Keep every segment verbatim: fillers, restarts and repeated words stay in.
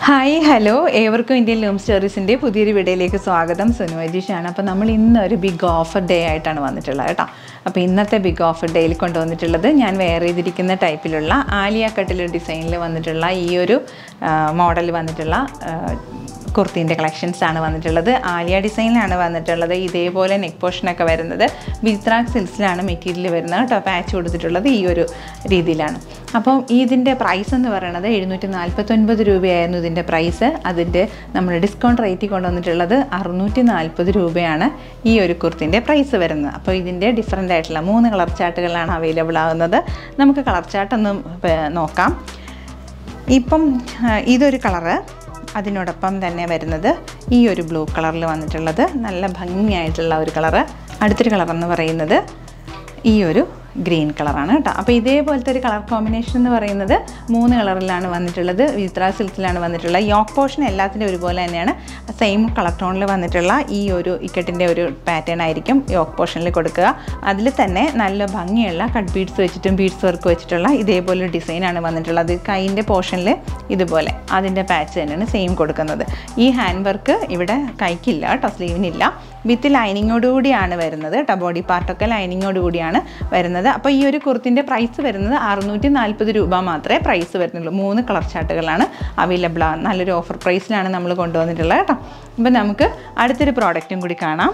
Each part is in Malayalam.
ഹായ് ഹലോ ഏവർക്കും ഇന്ത്യൻ ലൂം സ്റ്റോറീസിൻ്റെ പുതിയൊരു വീഡിയോയിലേക്ക് സ്വാഗതം. സുനു അജീഷാണ്. അപ്പോൾ നമ്മൾ ഇന്നൊരു ബിഗ് ഓഫർ ഡേ ആയിട്ടാണ് വന്നിട്ടുള്ളത് കേട്ടോ. അപ്പോൾ ഇന്നത്തെ ബിഗ് ഓഫർ ഡേയിൽ കൊണ്ടുവന്നിട്ടുള്ളത് ഞാൻ വെയർ ചെയ്തിരിക്കുന്ന ടൈപ്പിലുള്ള ആലിയ കട്ടിൽ ഡിസൈനിൽ വന്നിട്ടുള്ള ഈ ഒരു മോഡൽ വന്നിട്ടുള്ള കുർത്തീൻ്റെ കളക്ഷൻസാണ് വന്നിട്ടുള്ളത്. ആലിയ ഡിസൈനിലാണ് വന്നിട്ടുള്ളത്. ഇതേപോലെ നെക്ക് പോർഷനൊക്കെ വരുന്നത് വിത്രാക് സിൽസിലാണ് മെറ്റീരിയൽ വരുന്നത് കേട്ടോ. പാച്ച് കൊടുത്തിട്ടുള്ളത് ഈ ഒരു രീതിയിലാണ്. അപ്പം ഇതിൻ്റെ പ്രൈസ് എന്ന് പറയുന്നത് എഴുന്നൂറ്റി നാൽപ്പത്തൊൻപത് രൂപയായിരുന്നു ഇതിൻ്റെ പ്രൈസ്. അതിൻ്റെ നമ്മൾ ഡിസ്കൗണ്ട് റേറ്റിൽ കൊണ്ടുവന്നിട്ടുള്ളത് അറുന്നൂറ്റി നാൽപ്പത് രൂപയാണ് ഈ ഒരു കുർത്തിൻ്റെ പ്രൈസ് വരുന്നത്. അപ്പോൾ ഇതിൻ്റെ ഡിഫറൻ്റ് ആയിട്ടുള്ള മൂന്ന് കളർ ചാർട്ടുകളാണ് അവൈലബിൾ ആകുന്നത്. നമുക്ക് കളർ ചാർട്ടൊന്ന് നോക്കാം. ഇപ്പം ഇതൊരു കളറ്, അതിനോടൊപ്പം തന്നെ വരുന്നത് ഈ ഒരു ബ്ലൂ കളറിൽ വന്നിട്ടുള്ളത് നല്ല ഭംഗിയായിട്ടുള്ള ഒരു കളറ്. അടുത്തൊരു കളർ എന്ന് പറയുന്നത് ഈ ഒരു ഗ്രീൻ കളറാണ് കേട്ടോ. അപ്പോൾ ഇതേപോലത്തെ ഒരു കളർ കോമ്പിനേഷൻ എന്ന് പറയുന്നത് മൂന്ന് കളറിലാണ് വന്നിട്ടുള്ളത്. വിത്ര സിൽക്കിലാണ് വന്നിട്ടുള്ളത്. യോക്ക് പോർഷൻ എല്ലാത്തിൻ്റെ ഒരുപോലെ തന്നെയാണ്. സെയിം കളർ ടോണിൽ വന്നിട്ടുള്ള ഈ ഒരു ഇക്കറ്റിൻ്റെ ഒരു പാറ്റേൺ ആയിരിക്കും യോക്ക് പോർഷനിൽ കൊടുക്കുക. അതിൽ തന്നെ നല്ല ഭംഗിയുള്ള കട്ട് ബീഡ്സ് വെച്ചിട്ടും ബീഡ്സ് വർക്ക് വെച്ചിട്ടുള്ള ഇതേപോലെ ഡിസൈനാണ് വന്നിട്ടുള്ളത്. കൈൻ്റെ പോർഷനിൽ ഇതുപോലെ അതിൻ്റെ പാച്ച് തന്നെയാണ് സെയിം കൊടുക്കുന്നത്. ഈ ഹാൻഡ് വർക്ക് ഇവിടെ കൈക്കില്ല കേട്ടോ, സ്ലീവിനില്ല. വിത്ത് ലൈനിങ്ങോടുകൂടിയാണ് വരുന്നത് കേട്ടോ. ബോഡി പാർട്ടൊക്കെ ലൈനിങ്ങോടുകൂടിയാണ് വരുന്നത്. അപ്പോൾ ഈ ഒരു കുർത്തിൻ്റെ പ്രൈസ് വരുന്നത് അറുന്നൂറ്റി നാൽപ്പത് രൂപ മാത്രമേ പ്രൈസ് വരുന്നുള്ളൂ. മൂന്ന് കളർ ചാർട്ടുകളാണ് അവൈലബിൾ ആണ്. നല്ലൊരു ഓഫർ പ്രൈസിലാണ് നമ്മൾ കൊണ്ടുവന്നിട്ടുള്ളത് കേട്ടോ. അപ്പോൾ നമുക്ക് അടുത്തൊരു പ്രോഡക്റ്റും കൂടി കാണാം.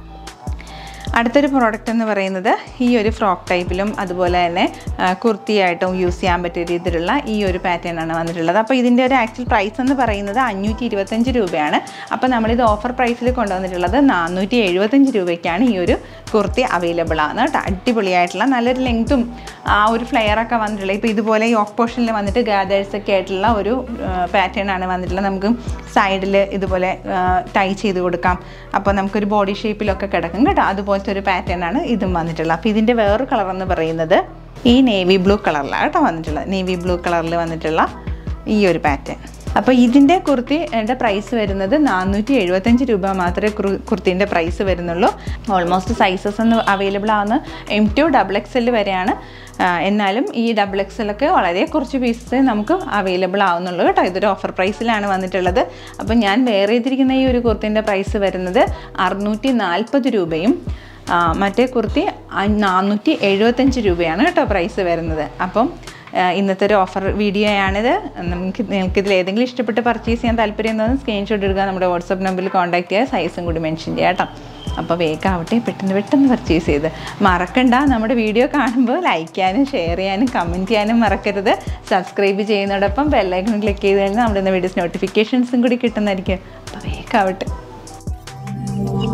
അടുത്തൊരു പ്രോഡക്റ്റ് എന്ന് പറയുന്നത് ഈ ഒരു ഫ്രോക്ക് ടൈപ്പിലും അതുപോലെ തന്നെ കുർത്തിയായിട്ടും യൂസ് ചെയ്യാൻ പറ്റിയ രീതിയിലുള്ള ഈ ഒരു പാറ്റേൺ ആണ് വന്നിട്ടുള്ളത്. അപ്പോൾ ഇതിൻ്റെ ഒരു ആക്ച്വൽ പ്രൈസ് എന്ന് പറയുന്നത് അഞ്ഞൂറ്റി ഇരുപത്തഞ്ച് രൂപയാണ്. അപ്പോൾ നമ്മളിത് ഓഫർ പ്രൈസിൽ കൊണ്ടുവന്നിട്ടുള്ളത് നാനൂറ്റി എഴുപത്തഞ്ച് രൂപയ്ക്കാണ് ഈ ഒരു കുർത്തി അവൈലബിൾ ആണ് കേട്ടോ. അടിപൊളിയായിട്ടുള്ള നല്ലൊരു ലെങ്ത്തും ആ ഒരു ഫ്ലെയറൊക്കെ വന്നിട്ടുള്ളത്. ഇപ്പോൾ ഇതുപോലെ യോക്ക് പോർഷനിൽ വന്നിട്ട് ഗാദേഴ്സൊക്കെ ആയിട്ടുള്ള ഒരു പാറ്റേൺ ആണ് വന്നിട്ടുള്ളത്. നമുക്ക് സൈഡിൽ ഇതുപോലെ ടൈ ചെയ്ത് കൊടുക്കാം. അപ്പോൾ നമുക്കൊരു ബോഡി ഷേപ്പിലൊക്കെ കിടക്കും കേട്ടോ. അതുപോലെ ഒരു പാറ്റേൺ ആണ് ഇതും വന്നിട്ടുള്ളത്. അപ്പോൾ ഇതിൻ്റെ വേറൊരു കളർ എന്ന് പറയുന്നത് ഈ നേവി ബ്ലൂ കളറിലാണ് കേട്ടോ വന്നിട്ടുള്ളത്. നേവി ബ്ലൂ കളറിൽ വന്നിട്ടുള്ള ഈ ഒരു പാറ്റേൺ. അപ്പോൾ ഇതിൻ്റെ കുർത്തിയുടെ പ്രൈസ് വരുന്നത് നാനൂറ്റി എഴുപത്തഞ്ച് രൂപ മാത്രമേ കുർത്തീൻ്റെ പ്രൈസ് വരുന്നുള്ളൂ. ഓൾമോസ്റ്റ് സൈസസ് ഒന്ന് അവൈലബിൾ ആവുന്ന M to double X L വരെയാണ്. എന്നാലും ഈ ഡബിൾ എക്സ് എല്ലൊക്കെ വളരെ കുറച്ച് പീസസ് നമുക്ക് അവൈലബിൾ ആവുന്നുള്ളൂ കേട്ടോ. ഇതൊരു ഓഫർ പ്രൈസിലാണ് വന്നിട്ടുള്ളത്. അപ്പോൾ ഞാൻ വെയർ ചെയ്തിരിക്കുന്ന ഈ ഒരു കുർത്തിൻ്റെ പ്രൈസ് വരുന്നത് അറുന്നൂറ്റി നാൽപ്പത് രൂപയും മറ്റേ കുർത്തി നാനൂറ്റി എഴുപത്തഞ്ച് രൂപയാണ് കേട്ടോ പ്രൈസ് വരുന്നത്. അപ്പം ഇന്നത്തെ ഒരു ഓഫർ വീഡിയോ ആണിത്. നമുക്ക് നിങ്ങൾക്കിതിൽ ഏതെങ്കിലും ഇഷ്ടപ്പെട്ട് പർച്ചേസ് ചെയ്യാൻ താല്പര്യം തോന്നുന്നു സ്ക്രീൻഷോട്ട് എടുക്കുക. നമ്മുടെ വാട്സപ്പ് നമ്പറിൽ കോൺടാക്ട് ചെയ്യുക. സൈസും കൂടി മെൻഷൻ ചെയ്യാം കേട്ടോ. അപ്പോൾ വേഗമാവട്ടെ, പെട്ടെന്ന് പെട്ടെന്ന് പർച്ചേസ് ചെയ്ത് മറക്കണ്ട. നമ്മുടെ വീഡിയോ കാണുമ്പോൾ ലൈക്ക് ചെയ്യാനും ഷെയർ ചെയ്യാനും കമൻറ്റ് ചെയ്യാനും മറക്കരുത്. സബ്സ്ക്രൈബ് ചെയ്യുന്നതോടൊപ്പം ബെല്ലൈക്കൺ ക്ലിക്ക് ചെയ്ത് കഴിഞ്ഞാൽ നമ്മുടെ വീഡിയോസ് നോട്ടിഫിക്കേഷൻസും കൂടി കിട്ടുന്നതായിരിക്കും. അപ്പോൾ വേഗമാവട്ടെ.